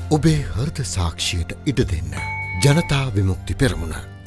ඔබේ හෘද සාක්ෂියට ඉඩ දෙන්න. ජනතා විමුක්ති පෙරමුණ.